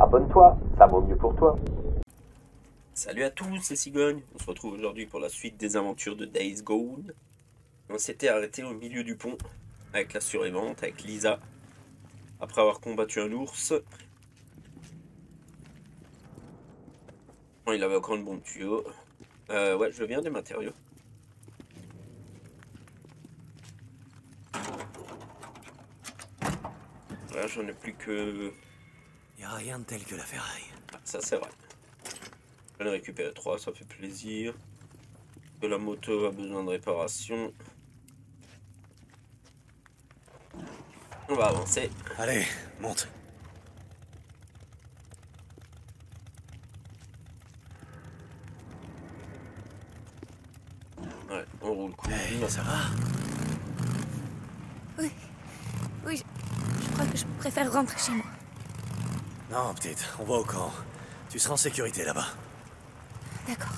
abonne-toi, ça vaut mieux pour toi. Salut à tous, c'est Cigogne. On se retrouve aujourd'hui pour la suite des aventures de Days Gone. On s'était arrêté au milieu du pont avec la survivante, avec Lisa, après avoir combattu un ours. Bon, il avait encore une bombe tuyau. Ouais, je viens des matériaux. Là, j'en ai plus que... Y a rien de tel que la ferraille. Ah, ça, c'est vrai. J'en ai récupéré 3, ça fait plaisir. Que la moto a besoin de réparation. On va avancer. Allez, monte. Ouais, on roule cool. Hey, ça va? Oui, je crois que je préfère rentrer chez moi. Non, petite, on va au camp. Tu seras en sécurité là-bas. D'accord.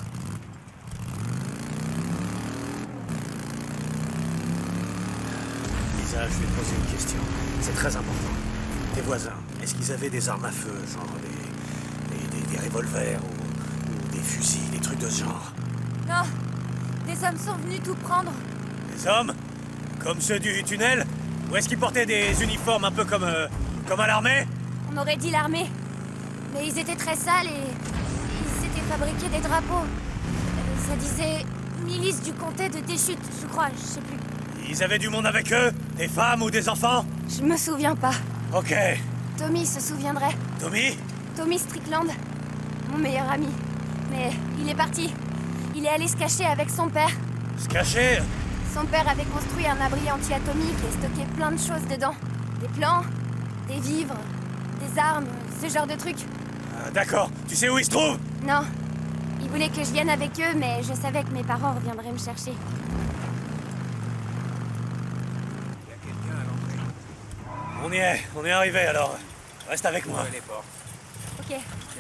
Lisa, je vais te poser une question. C'est très important. Tes voisins, est-ce qu'ils avaient des armes à feu, genre des revolvers ou des fusils, des trucs de ce genre? Non, des hommes sont venus tout prendre. Des hommes? Comme ceux du tunnel? Ou est-ce qu'ils portaient des uniformes un peu comme à l'armée? On aurait dit l'armée. Mais ils étaient très sales et ils s'étaient fabriqués des drapeaux. Ça disait milice du comté de Deschutes, je crois, je sais plus. Ils avaient du monde avec eux? Des femmes ou des enfants? Je me souviens pas. Ok. Tommy se souviendrait. Tommy? Tommy Strickland, mon meilleur ami. Mais il est parti. Il est allé se cacher avec son père. Se cacher? Son père avait construit un abri anti-atomique et stocké plein de choses dedans. Des plans, des vivres, des armes, ce genre de trucs. Ah, d'accord. Tu sais où ils se trouvent? Non. Ils voulaient que je vienne avec eux, mais je savais que mes parents reviendraient me chercher. On est arrivé alors. Reste avec moi. Ok.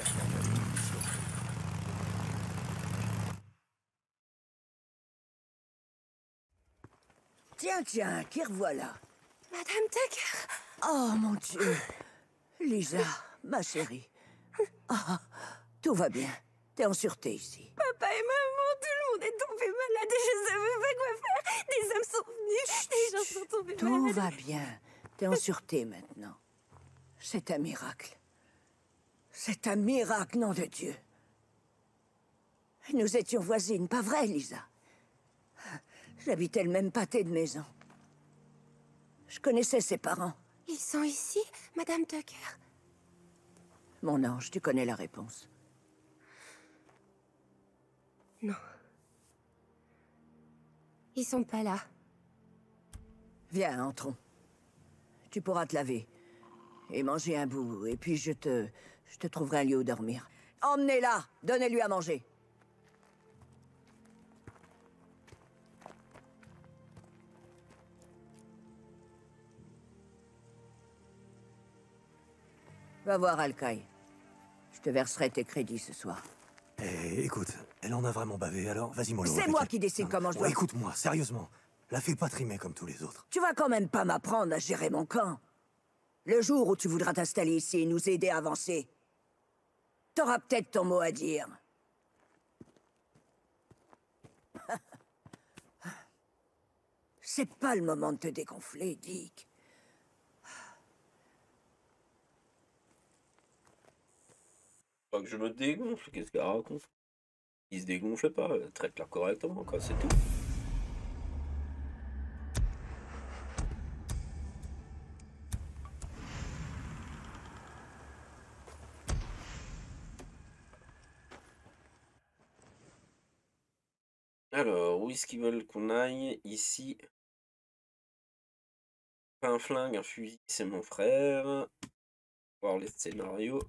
Tiens, qui revoilà? Madame Tucker. Oh, mon Dieu. Lisa, ma chérie. Ah, tout va bien. T'es en sûreté ici. Papa et maman, tout le monde est tombé malade et je savais pas quoi faire. Des hommes sont venus, des gens sont tombés Tout malades. va bien. T'es en sûreté maintenant. C'est un miracle. C'est un miracle, nom de Dieu. Nous étions voisines, pas vrai, Lisa? J'habitais le même pâté de maison. Je connaissais ses parents. Ils sont ici, Madame Tucker. Mon ange, tu connais la réponse. Non. Ils sont pas là. Viens, entrons. Tu pourras te laver. Et manger un bout. Et puis je te trouverai un lieu où dormir. Emmenez-la! Donnez-lui à manger. Va voir Alcaï. Je te verserai tes crédits ce soir. Eh, écoute, elle en a vraiment bavé, alors vas-y mollo. C'est avec moi elle. qui décide Non, comment je bon, dois... écoute-moi, sérieusement. La fais pas trimer comme tous les autres. Tu vas quand même pas m'apprendre à gérer mon camp. Le jour où tu voudras t'installer ici et nous aider à avancer, t'auras peut-être ton mot à dire. C'est pas le moment de te dégonfler, Dick. Pas que je me dégonfle, qu'est-ce qu'elle raconte? Il se dégonfle pas, traite-la correctement, quoi, c'est tout. Alors, où est-ce qu'ils veulent qu'on aille? Ici. Un flingue, un fusil, c'est mon frère. Voir les scénarios.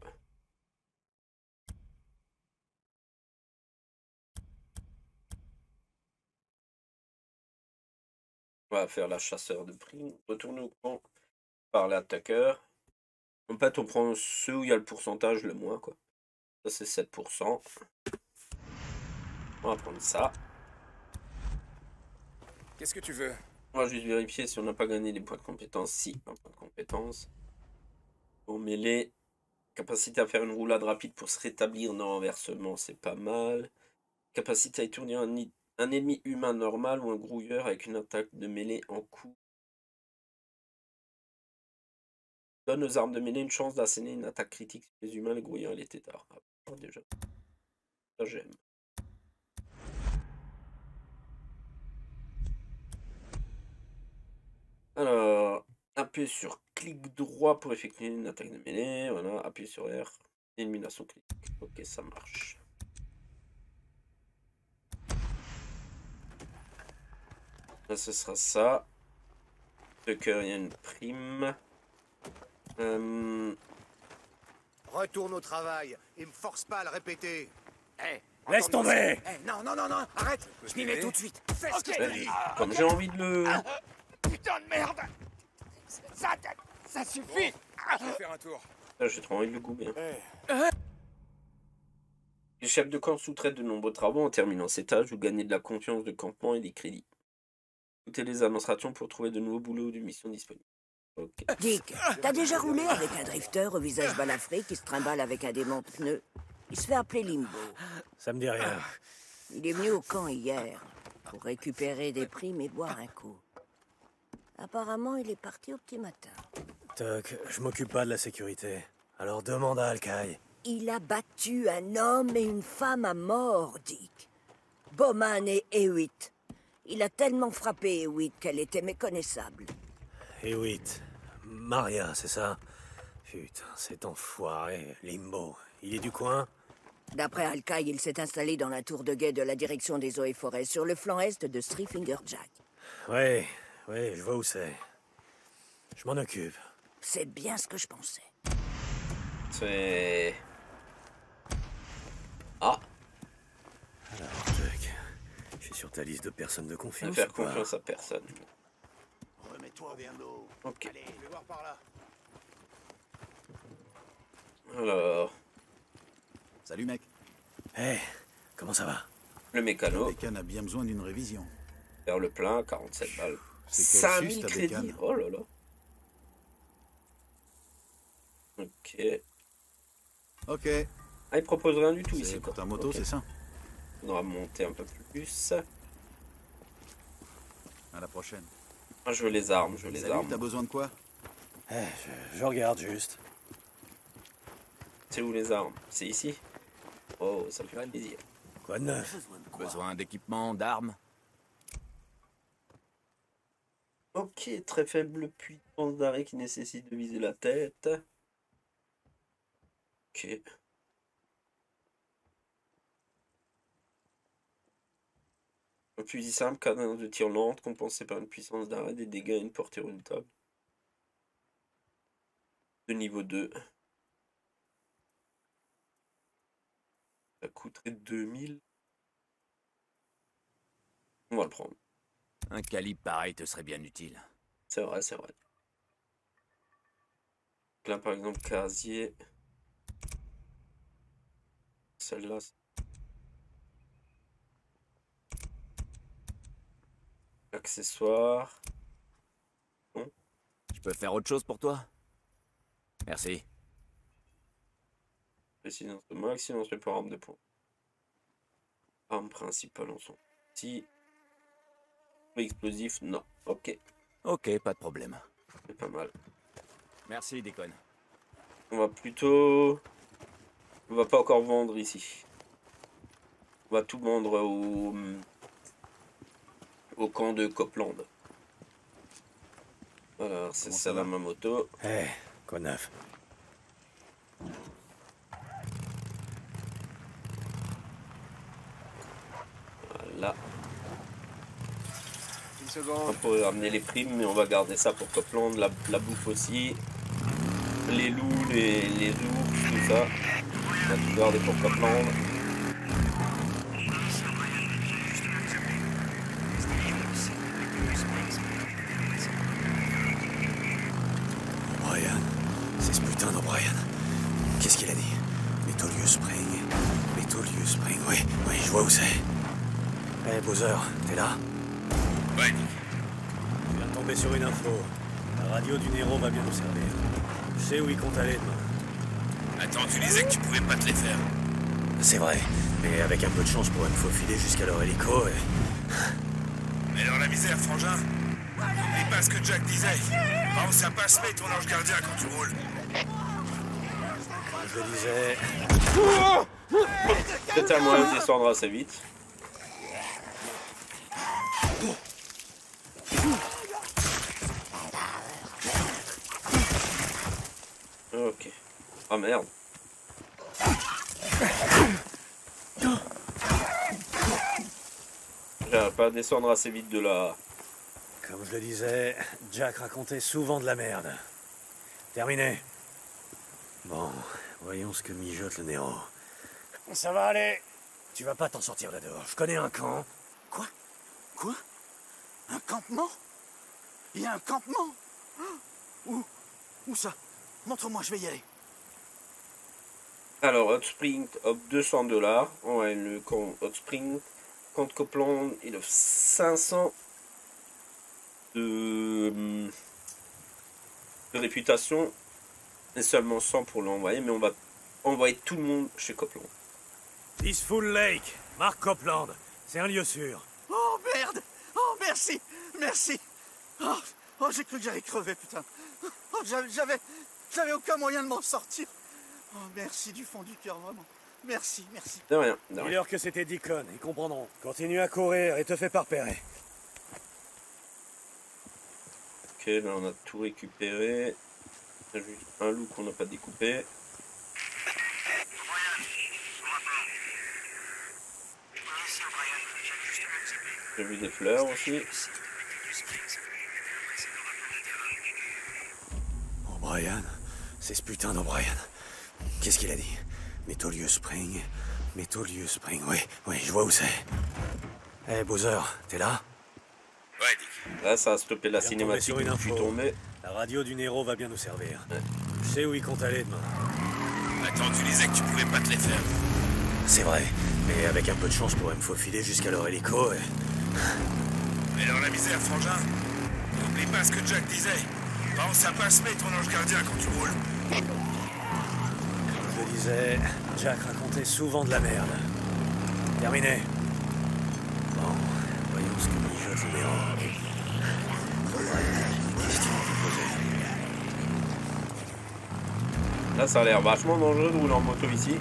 On va faire la chasseur de primes. Retourner au camp. Parler à Tucker. En fait, on prend ceux où il y a le pourcentage le moins, quoi. Ça, c'est 7%. On va prendre ça. Qu'est-ce que tu veux? On va juste vérifier si on n'a pas gagné des points de compétence. Si, un point de compétence. Pour mêler. Capacité à faire une roulade rapide pour se rétablir dans renversement, c'est pas mal. Capacité à étourdir un ennemi humain normal ou un grouilleur avec une attaque de mêlée en coup. Donne aux armes de mêlée une chance d'asséner une attaque critique sur les humains, les grouilleurs et les têtards. Ah, déjà. Ça, j'aime. Alors, appuyez sur clic droit pour effectuer une attaque de mêlée. Voilà, appuyez sur R. Élimination critique. Ok, ça marche. Là, ce sera ça. Donc, il y a une prime. Retourne au travail et me force pas à le répéter. Laisse tomber. Non, arrête. Je m'y mets tout de suite. Fais ce que je te dis. Comme j'ai envie de le... Putain de merde. Ça suffit. Je vais faire un tour. Là, j'ai trop envie de le goûter. Les chefs de camp sous-traitent de nombreux travaux en terminant ces tâches. Vous gagnez de la confiance de campement et des crédits. Écoutez les administrations pour trouver de nouveaux boulots ou de missions disponibles. Ok. Dick, t'as déjà roulé avec un drifter au visage balafré qui se trimballe avec un démon de pneus? Il se fait appeler Limbo. Ça me dit rien. Il est venu au camp hier pour récupérer des primes et boire un coup. Apparemment, il est parti au petit matin. Tuck, je m'occupe pas de la sécurité. Alors demande à Alkai. Il a battu un homme et une femme à mort, Dick. Bowman et Hewitt. Il a tellement frappé Hewitt qu'elle était méconnaissable. Hewitt. Maria, c'est ça? Putain, cet enfoiré. Limbo. Il est du coin? D'après Alkai, il s'est installé dans la tour de guet de la direction des eaux et forêts, sur le flanc est de Three Finger Jack. Ouais, je vois où c'est. Je m'en occupe. C'est bien ce que je pensais. C'est... Ah, Alors, Tuck, je suis sur ta liste de personnes de ne confiance. faire ou quoi? confiance à personne. Remets-toi bien d'eau. Ok. Allez, je vais voir par là. Alors, Salut mec, Hé, comment ça va? le mécano, Bécane a bien besoin d'une révision. faire le plein, 47 balles. C'est quel 5000 sus, ta crédits. bécane? Oh là là. Ok. Ok, Ah, il propose rien du tout ici. c'est pour quoi. ta moto, Ok. c'est ça? Faudra monter un peu plus. À la prochaine. Ah, je veux les armes, je veux les Salut, armes. t'as besoin de quoi? Je regarde juste. C'est où les armes? C'est ici? Oh, ça me fait plaisir. Quoi de neuf? Besoin d'équipement, d'armes. Ok, très faible puissance d'arrêt qui nécessite de viser la tête. Ok. Un fusil simple, cadence de tir lente, compensé par une puissance d'arrêt, des dégâts et une portée redoutable. De niveau 2. Ça coûterait 2000. On va le prendre. Un calibre pareil te serait bien utile. C'est vrai, c'est vrai. Là, par exemple, casier. Celle-là. Accessoires. Je peux faire autre chose pour toi? Merci. Précision de max, sinon c'est pour arme de poing. Arme principale en son. Si. Explosif, non. Ok, Ok, pas de problème. c'est pas mal. Merci, Déconne. On va plutôt... On va pas encore vendre ici. On va tout vendre au camp de Copland. Voilà, c'est Comment ça ça la va? ma moto. Hé, quoi de neuf? Voilà. Une On seconde. pourrait ramener les primes, mais on va garder ça pour Copland. La bouffe aussi. Les loups, les ours, tout ça. On va tout garder pour Copland. Brian. C'est ce putain d'O'Brien. Qu'est-ce qu'il a dit? Métolieu Spring. Métolieu Spring, oui, je vois où c'est. Hé, Bowser, t'es là? Ouais. Je viens de tomber sur une info. La radio du Nero va bien nous servir. Je sais où il compte aller demain. Attends, tu disais que tu pouvais pas te les faire. C'est vrai, mais avec un peu de chance, je pourrais me faufiler jusqu'à leur hélico et... Mais dans la misère, frangin. N'oublie pas ce que Jack disait. Pense à pas se mettre ton ange gardien quand tu roules. Comme je le disais... Peut-être un moyen de descendre assez vite. Ok. Ah merde. J'arrive pas à descendre assez vite de là. Comme je le disais, Jack racontait souvent de la merde. Terminé. Bon, voyons ce que mijote le Nero. Ça va aller. Tu vas pas t'en sortir là dehors. Je connais un camp. Quoi? Quoi? Un campement? Il y a un campement? Où ça? Montre-moi, je vais y aller. Alors, Hot Spring offre $200. Ouais, le compte Hot Spring, compte Copeland, il offre 500 de réputation et seulement 100 pour l'envoyer, mais on va envoyer tout le monde chez Copeland. Peaceful Lake, Mark Copeland. C'est un lieu sûr. Oh merde! Oh merci! Merci! Oh, j'ai cru que j'allais crever, putain. Oh, j'avais aucun moyen de m'en sortir. Oh, merci du fond du cœur, vraiment. Merci, merci. De rien, de rien. Dis-leur que c'était Deacon, ils comprendront. Continue à courir et te fais pas repérer. Ok, là on a tout récupéré. Il y a juste un loup qu'on n'a pas découpé. J'ai vu des fleurs aussi. O'Brien, c'est ce putain d'O'Brien. Qu'est-ce qu'il a dit? Métolieu Spring, oui, je vois où c'est. Hé, Bowser, t'es là? Ouais, Dick. Là ça a stoppé la Viens cinématique tomber sur où une je suis info. tombé. La radio du Nero va bien nous servir. Ouais. Je sais où il compte aller demain. Attends, tu disais que tu pouvais pas te les faire. C'est vrai, mais avec un peu de chance, je pourrais me faufiler jusqu'à leur hélico et... Mais dans la misère, frangin. N'oublie pas ce que Jack disait. Pense à pas se mettre ton ange gardien quand tu roules. Comme je le disais, Jack racontait souvent de la merde. Terminé. Bon, voyons ce que mijote le Nero. Question à vous poser. Là ça a l'air vachement dangereux de rouler en moto ici.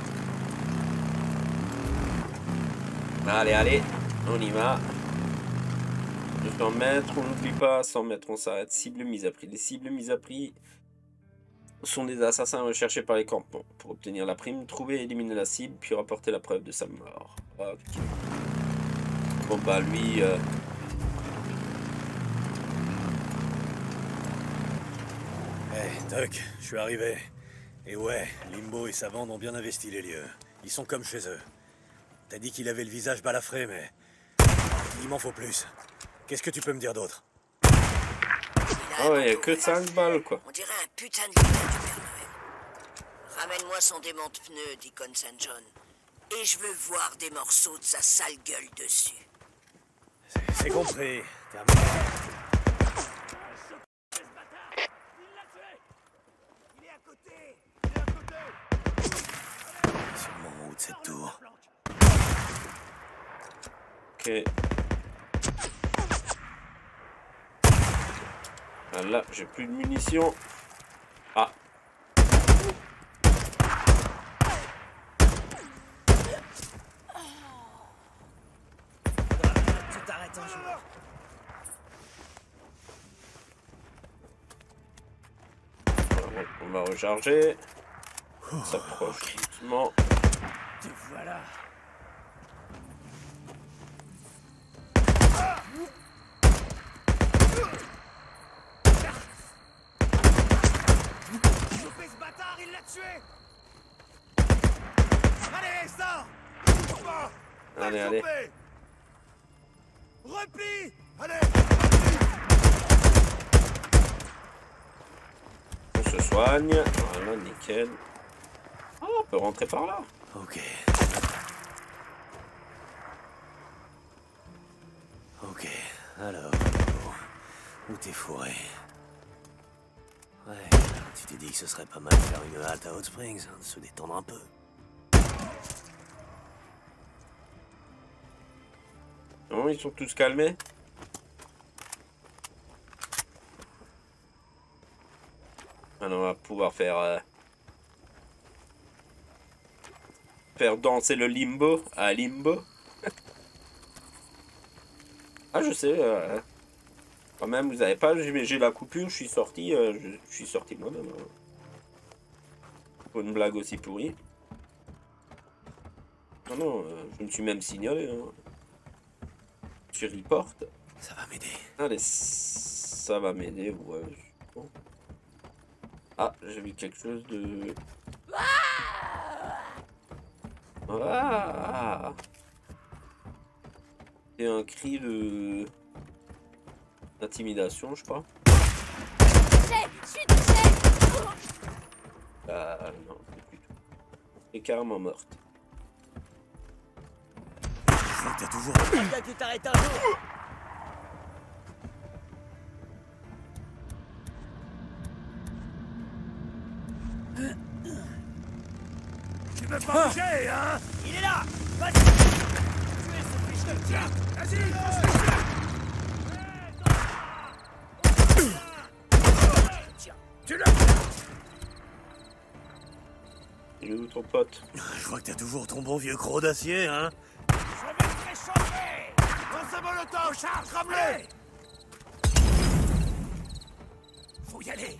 Allez, allez, on y va. 200 mètres, on n'oublie pas, 100 mètres, on s'arrête. Cible mise à prix. Les cibles mises à prix sont des assassins recherchés par les campements. Pour obtenir la prime, trouver et éliminer la cible, puis rapporter la preuve de sa mort. Ok. Bon bah lui... Hey, Doc, je suis arrivé. Et ouais, Limbo et sa bande ont bien investi les lieux. Ils sont comme chez eux. T'as dit qu'il avait le visage balafré, mais... il m'en faut plus. Qu'est-ce que tu peux me dire d'autre? Ah ouais, que 5 balles quoi. On dirait un putain de lutin du Père Noël. Ramène-moi son démon de pneu, Deacon St. John. Et je veux voir des morceaux de sa sale gueule dessus. C'est compris. Terminé. Sûrement en haut de cette tour. Ok. Ah, là, j'ai plus de munitions. Ah. Tu t'arrêtes un jour. On va recharger. On s'approche doucement. Te voilà. Chopez ce bâtard, il l'a tué. Allez, ça. Allez, allez. Repli. Allez. On se soigne. Voilà, nickel. Ah, on peut rentrer par là. Ok. Ok, alors... où t'es fourré? Ouais, tu t'es dit que ce serait pas mal de faire une halte à Hot Springs, hein, de se détendre un peu. Non, ils sont tous calmés. Maintenant, on va pouvoir faire danser le limbo à limbo. Ah, je sais. Quand même, vous avez pas. J'ai la coupure. Je suis sorti. Je suis sorti moi-même. Hein. Pour une blague aussi pourrie. Non, non. Je me suis même signalé. Hein. Je report. Ça va m'aider. Allez, ça va m'aider. Ouais. Bon. Ah, j'ai vu quelque chose de. Ah! C'est un cri de d'intimidation, je crois. Je suis touchée. Ah non, pas du tout. Elle est carrément morte. Je vois que t'as toujours... Quelqu'un qui t'arrête un jour. Tu veux pas bouger, hein? Il est là! Vas-y! Tuez ce fiche de... Tiens! Vas-y! Tiens! Tu l'as! Il est où ton pote? Je vois que t'as toujours ton bon vieux croc d'acier, hein? Je vais te réchauffer! Dans ce molotov, charge, ramenez! Faut y aller!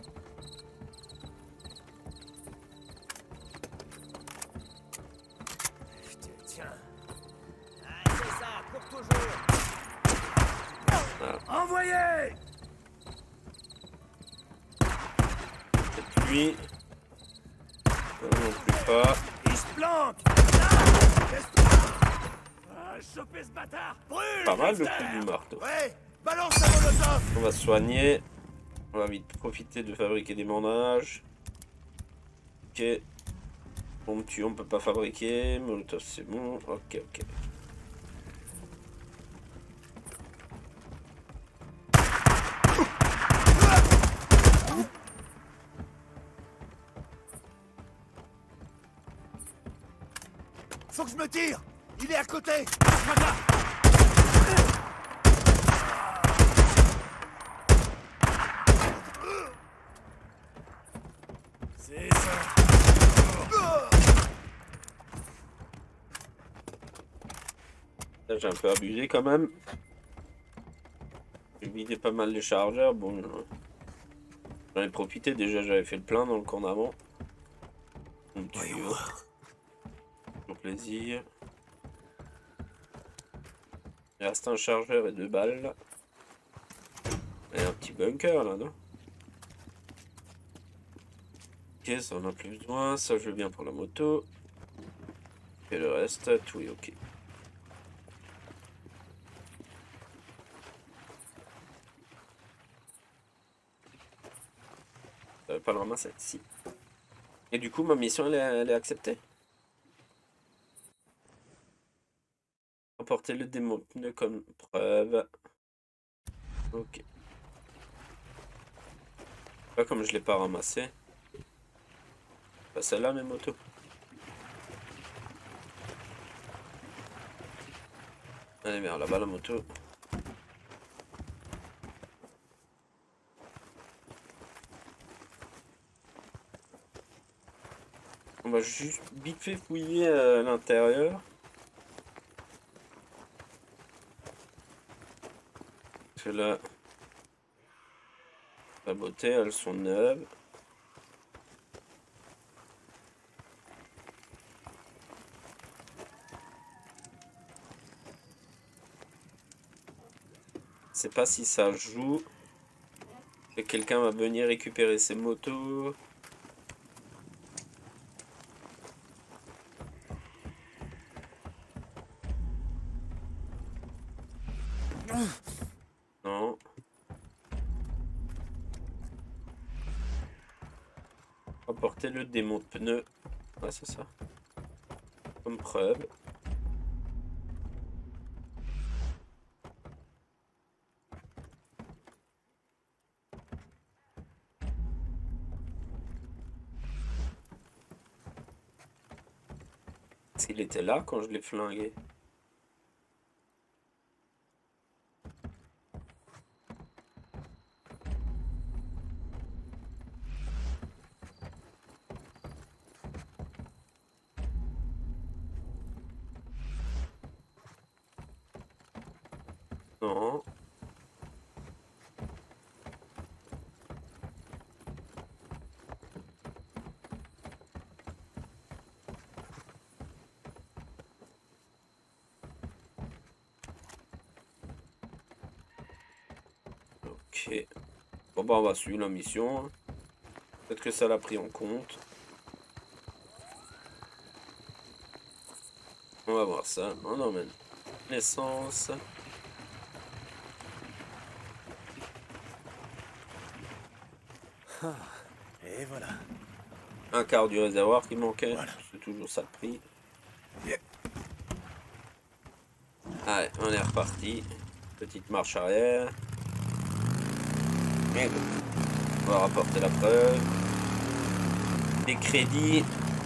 Je te tiens. Ah, c'est ça, pour toujours! Envoyez! C'est lui. Non, non plus pas. Il se planque! Là! Laisse-toi! Ah, choper ce bâtard! Brûle! Pas mal le Dexter! coup du marteau. Ouais! Balance un molotov! On va se soigner. On va vite profiter de fabriquer des bandages. Ok. Bombe tue, on peut pas fabriquer. Molotov, c'est bon. Ok, ok. Faut que je me tire! Il est à côté! C'est ça! Là, j'ai un peu abusé quand même. J'ai vidé pas mal les chargeurs. Bon, j'en ai profité. Déjà, j'avais fait le plein dans le camp d'avant. Pour plaisir. Il reste un chargeur et 2 balles. Et un petit bunker là, non? Ok, ça on a plus besoin. Ça, je veux bien pour la moto. Et le reste, tout est ok. Ça va pas le ramasser? Si. Et du coup, ma mission, elle est acceptée. Emporter le démon pneu comme preuve. Ok. Pas comme je l'ai pas ramassé. Pas celle-là, mes motos. Allez, vers là-bas, la moto. On va juste vite fait fouiller à l'intérieur. Parce que là, la beauté, elles sont neuves. Je sais pas si ça joue. Et quelqu'un va venir récupérer ses motos. Non. Apporter le démon de pneu. Ouais, c'est ça. Comme preuve. Parce qu'il était là quand je l'ai flingué. Non. Ok. Bon bah on va suivre la mission. Peut-être que ça l'a pris en compte. On va voir ça. On emmène l'essence. Ah, et voilà. Un quart du réservoir qui manquait. Voilà. C'est toujours ça le prix. Allez, on est reparti. Petite marche arrière. Et bon. On va rapporter la preuve. Des crédits.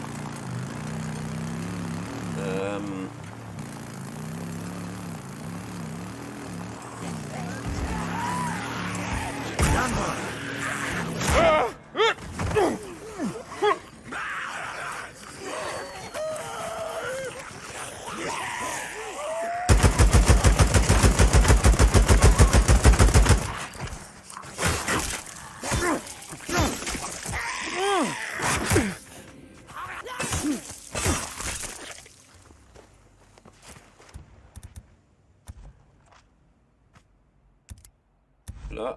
Là.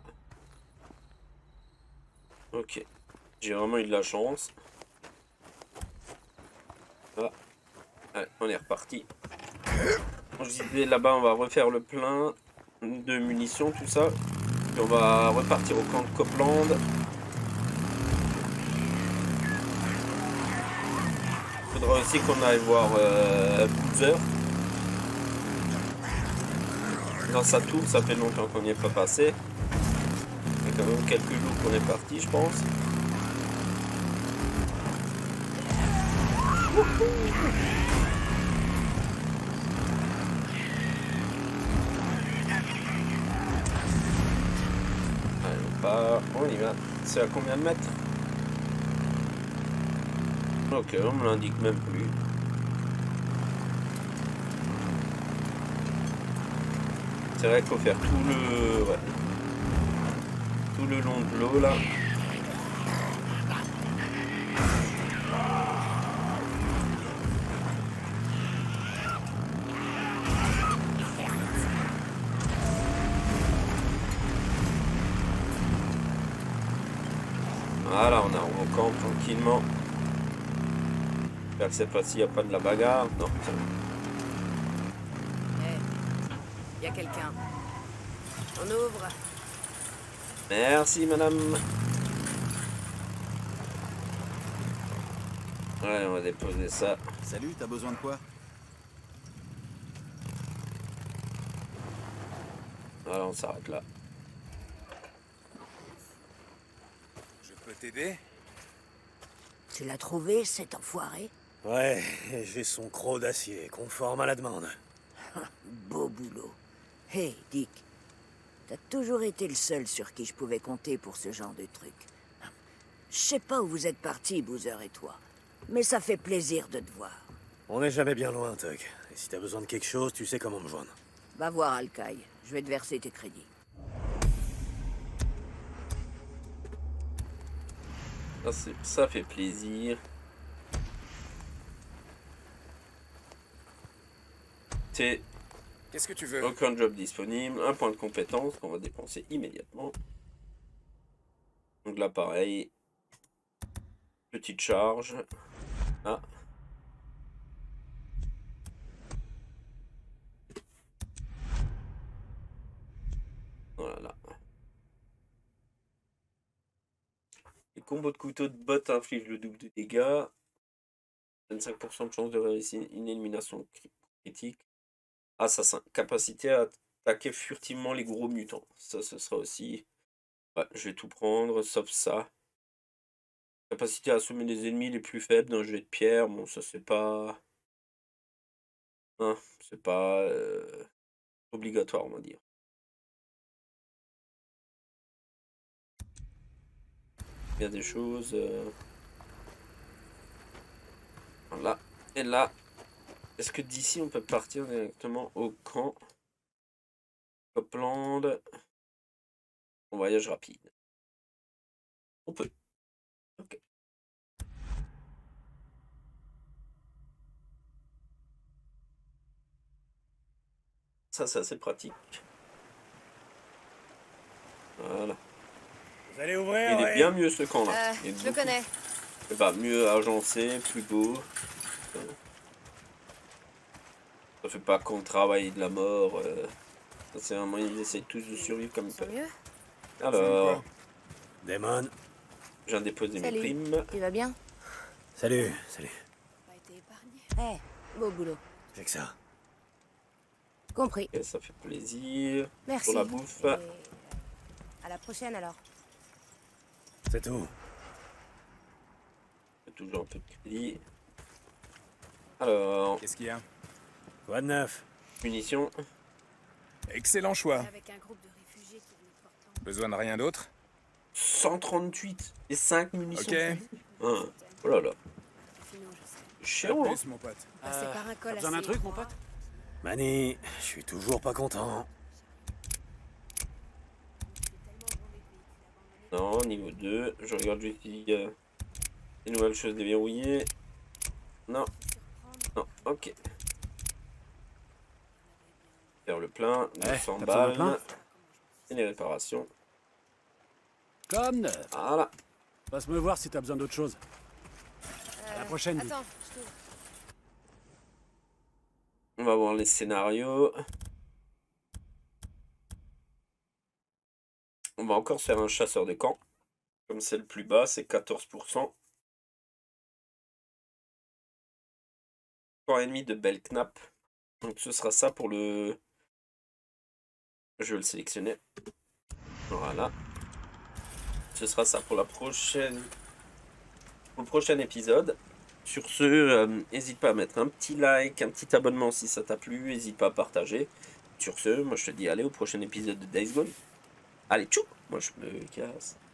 Ok. J'ai vraiment eu de la chance. Là. Allez, on est reparti. Je disais là-bas, on va refaire le plein de munitions, tout ça. Puis on va repartir au camp de Copland. Faudra aussi qu'on aille voir Boozer. Dans sa tour, ça fait longtemps qu'on n'y est pas passé. Il y a quand même quelques jours qu'on est parti, je pense. Allez, on part, on y va. C'est à combien de mètres? Ok, on me l'indique même plus. C'est vrai qu'il faut faire tout le... Ouais. Tout le long de l'eau là. Voilà, on arrive au camp tranquillement. J'espère que cette fois-ci il n'y a pas de la bagarre. Non, c'est bon. Il y a quelqu'un. On ouvre. Merci madame. Ouais, on va déposer ça. Salut, t'as besoin de quoi? Voilà, on s'arrête là. Je peux t'aider? Tu l'as trouvé, cet enfoiré? Ouais, j'ai son croc d'acier, conforme à la demande. Beau boulot. Hey, Dick. T'as toujours été le seul sur qui je pouvais compter pour ce genre de truc. Je sais pas où vous êtes partis, Boozer et toi, mais ça fait plaisir de te voir. On n'est jamais bien loin, Tuck. Et si t'as besoin de quelque chose, tu sais comment me joindre. Va voir Alkai. Je vais te verser tes crédits. Ça fait plaisir. C'est Qu'est-ce que tu veux? aucun job disponible, un point de compétence qu'on va dépenser immédiatement. Donc là pareil, petite charge. Ah. Voilà. Les combos de couteau de botte infligent le double de dégâts. 25% de chance de réussir une élimination critique. Assassin. Capacité à attaquer furtivement les gros mutants. Ça, ce sera aussi... Ouais, je vais tout prendre, sauf ça. Capacité à assommer les ennemis les plus faibles d'un jet de pierre. Bon, ça, c'est pas... Hein, c'est pas obligatoire, on va dire. Il y a des choses... Voilà. Et là, est-ce que d'ici on peut partir directement au camp Copland en voyage rapide? On peut. Ok. Ça, c'est assez pratique. Voilà. Vous allez ouvrir, Il est bien mieux ce camp-là. Il est Je le beaucoup- connais. Bah, mieux agencé, plus beau. Ça fait pas qu'on travaille de la mort. C'est vraiment, ils essayent tous de survivre comme ils Ça va peuvent. mieux? Alors, Damon. je viens de déposer mes Salut. primes. Tu vas bien? Salut, salut. Pas été épargné. Beau boulot. C'est que ça. Compris. Ok, ça fait plaisir. Merci. Pour la bouffe. Et à la prochaine alors. C'est tout. Toujours un peu de crédit. Alors, Qu'est-ce qu'il y a? Quoi de neuf? munitions. Excellent choix. Avec un groupe de réfugiés qui venaient de Portland. Besoin de rien d'autre? 138 et 5 munitions. Ok. Hein. Oh là là. Sinon, je sais. Chiant, hein. Plus, mon pote. Passer par un col besoin d'un assez truc, mon étroit. pote? Manny, je suis toujours pas content. Non, niveau 2. Je regarde juste s'il y a des nouvelles choses déverrouillées. Non. Non, ok. Faire le plein. 200 t'as besoin d'un plein? balles. Et les réparations. Comme neuf. Voilà. Passe me voir si t'as besoin d'autre chose. À la prochaine, Dick. Attends, je t'ouvre. On va voir les scénarios. On va encore faire un chasseur de camp. Comme c'est le plus bas, c'est 14%. Camp ennemi de Belknap. Donc ce sera ça pour le... Je vais le sélectionner. Voilà. Ce sera ça pour la prochaine... Pour le prochain épisode. Sur ce, n'hésite pas à mettre un petit like, un petit abonnement si ça t'a plu. N'hésite pas à partager. Sur ce, moi je te dis allez au prochain épisode de Days Gone. Allez, tchou! Moi je me casse.